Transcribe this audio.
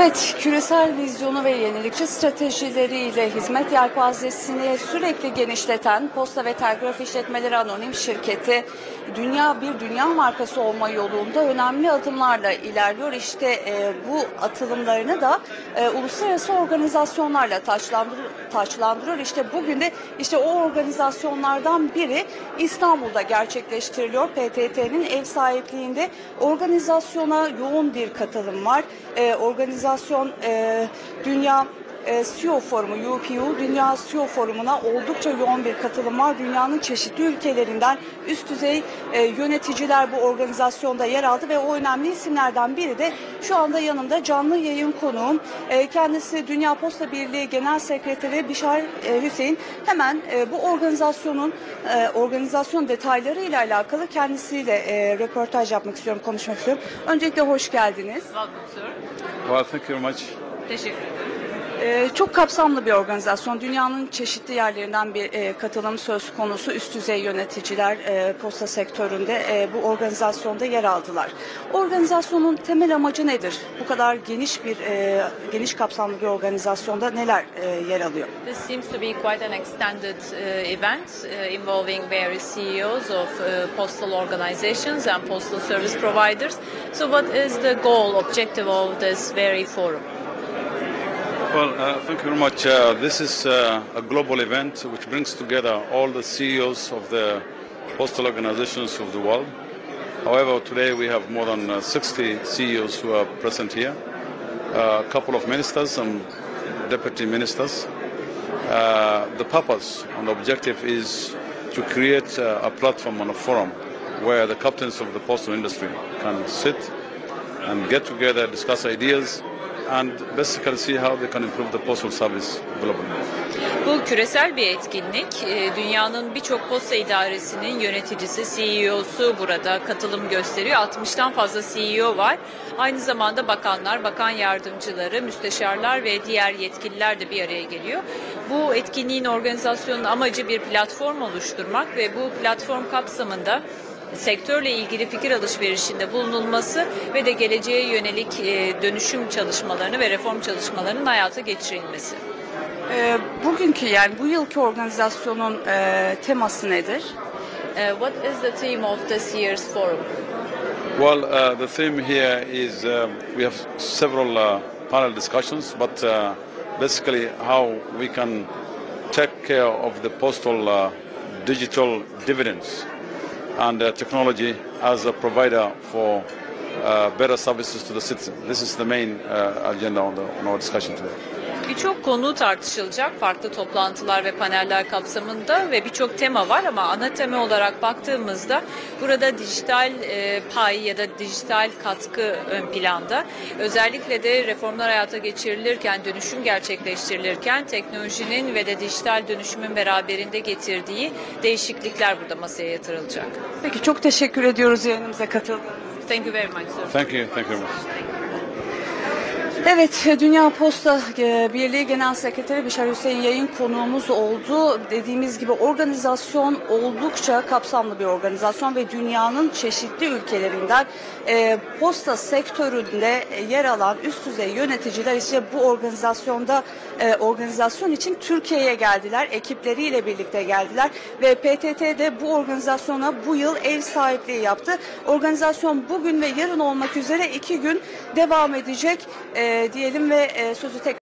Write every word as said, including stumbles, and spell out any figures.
Evet, küresel vizyonu ve yenilikçi stratejileriyle hizmet yelpazesini sürekli genişleten Posta ve Telgraf İşletmeleri Anonim Şirketi, dünya bir dünya markası olma yolunda önemli adımlarla ilerliyor. İşte e, bu atılımlarını da e, uluslararası organizasyonlarla taçlandır, taçlandırıyor. İşte bugün de işte o organizasyonlardan biri İstanbul'da gerçekleştiriliyor. P T T'nin ev sahipliğinde organizasyona yoğun bir katılım var. E, organizasyon e, Dünya e, C E O Forumu, U P U Dünya C E O Forumu'na oldukça yoğun bir katılım var. Dünyanın çeşitli ülkelerinden üst düzey e, yöneticiler bu organizasyonda yer aldı ve o önemli isimlerden biri de şu anda yanımda canlı yayın konuğum. E, kendisi Dünya Posta Birliği Genel Sekreteri Bishar e, Hussein. Hemen e, bu organizasyonun e, organizasyon detayları ile alakalı kendisiyle e, röportaj yapmak istiyorum, konuşmak istiyorum. Öncelikle hoş geldiniz. Welcome, sir. Well, thank you very much. Teşekkür ederim. Ee, çok kapsamlı bir organizasyon. Dünyanın çeşitli yerlerinden bir e, katılım söz konusu. Üst düzey yöneticiler e, posta sektöründe e, bu organizasyonda yer aldılar. Organizasyonun temel amacı nedir? Bu kadar geniş bir e, geniş kapsamlı bir organizasyonda neler e, yer alıyor? This seems to be quite an extended uh, event uh, involving various C E Os of uh, postal organizations and postal service providers. So what is the goal, objective of this very forum? Well, uh, thank you very much. Uh, this is uh, a global event which brings together all the C E Os of the postal organizations of the world. However, today we have more than uh, sixty C E Os who are present here, uh, a couple of ministers and deputy ministers. Uh, the purpose and objective is to create uh, a platform and a forum where the captains of the postal industry can sit and get together, discuss ideas, and basically see how they can improve the postal service globally. Bu küresel bir etkinlik. Dünyanın birçok posta idaresinin yöneticisi, C E O'su burada katılım gösteriyor. altmıştan fazla C E O var. Aynı zamanda bakanlar, bakan yardımcıları, müsteşarlar ve diğer yetkililer de bir araya geliyor. Bu etkinliğin organizasyonun amacı bir platform oluşturmak ve bu platform kapsamında sektörle ilgili fikir alışverişinde bulunulması ve de geleceğe yönelik dönüşüm çalışmalarını ve reform çalışmalarının hayata geçirilmesi. E, bugünkü yani bu yılki organizasyonun e, teması nedir? Uh, what is the theme of this year's forum? Well, uh, the theme here is um, we have several uh, panel discussions, but uh, basically how we can take care of the postal uh, digital dividends and uh, technology as a provider for uh, better services to the citizen. This is the main uh, agenda on, the, on our discussion today. Birçok konu tartışılacak farklı toplantılar ve paneller kapsamında ve birçok tema var ama ana tema olarak baktığımızda burada dijital e, pay ya da dijital katkı ön planda. Özellikle de reformlar hayata geçirilirken, dönüşüm gerçekleştirilirken teknolojinin ve de dijital dönüşümün beraberinde getirdiği değişiklikler burada masaya yatırılacak. Peki, çok teşekkür ediyoruz yayınımıza katıldığınız için. Thank you very much, sir. Thank you. Thank you very much. Evet, Dünya Posta Birliği Genel Sekreteri Bishar Hussein yayın konuğumuz oldu. Dediğimiz gibi organizasyon oldukça kapsamlı bir organizasyon ve dünyanın çeşitli ülkelerinden e, posta sektöründe yer alan üst düzey yöneticiler işte bu organizasyonda e, organizasyon için Türkiye'ye geldiler, ekipleriyle birlikte geldiler ve P T T de bu organizasyona bu yıl ev sahipliği yaptı. Organizasyon bugün ve yarın olmak üzere iki gün devam edecek. E, diyelim ve e, sözü tekrar